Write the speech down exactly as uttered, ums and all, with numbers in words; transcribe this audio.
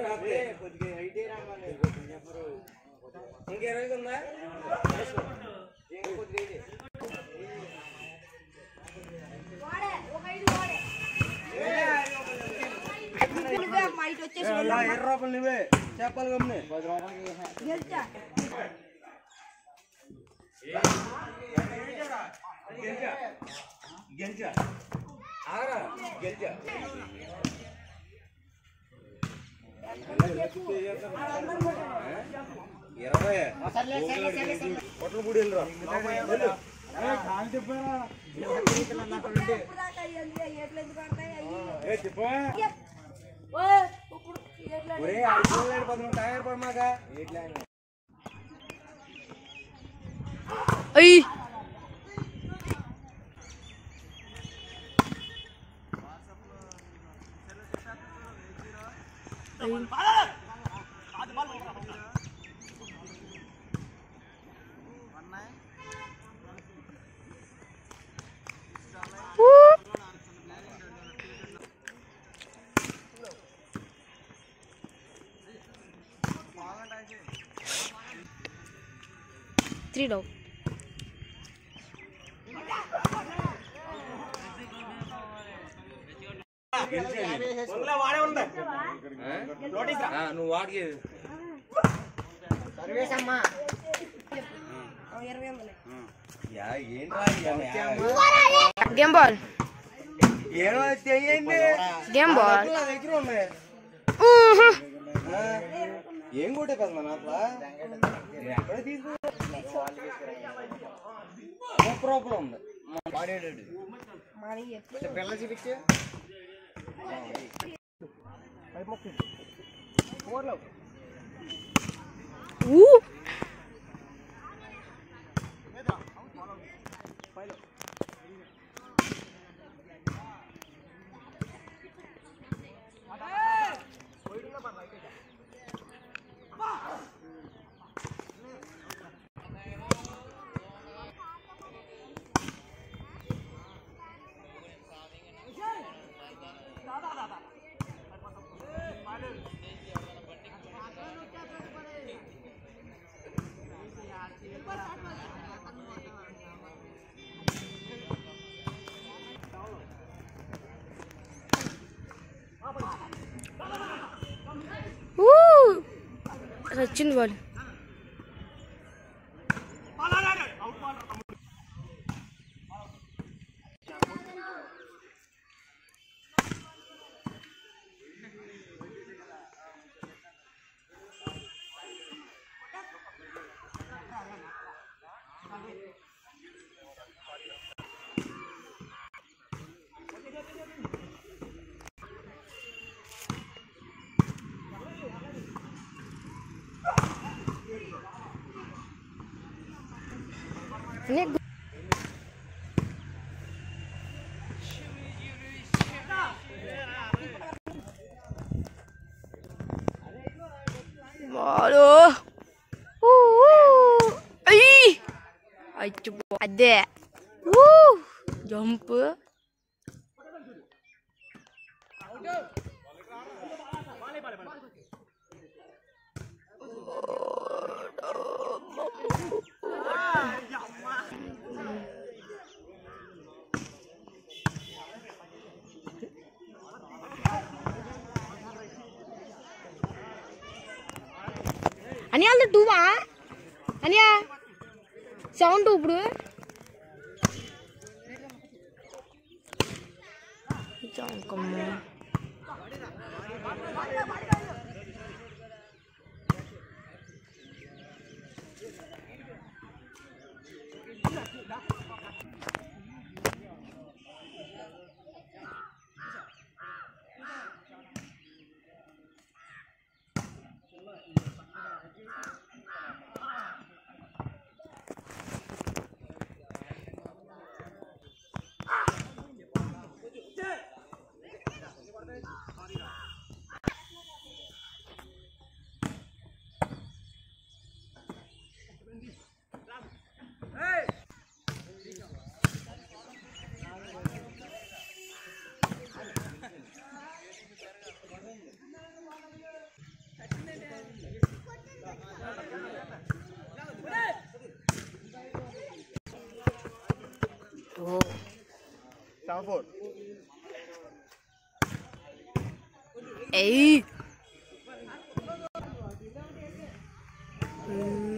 రూపాయలు నువ్వే చెప్పాలి గమ్ని పది రూపాయలకి ఆగరా గెలిచా ఇరవై పొట్ల గుడి వెళ్ళరా టైర్ పడమాక three dog నువ్వు వాడికి game ball game ball దగ్గర ఉన్నాయి ఏం కొట్టే కదా అట్లా ఎక్కడ తీసు ప్రాబ్లం ఉంది వాడేటాడు పిల్ల చూపించే వచ్చింది వాళ్ళు Aduh. Uh. Ih. Ay coba ada. Uh. Jump. Ania ada dua. Ania sound tuh bro. Jangan kamu. Oh seven four ఏయ్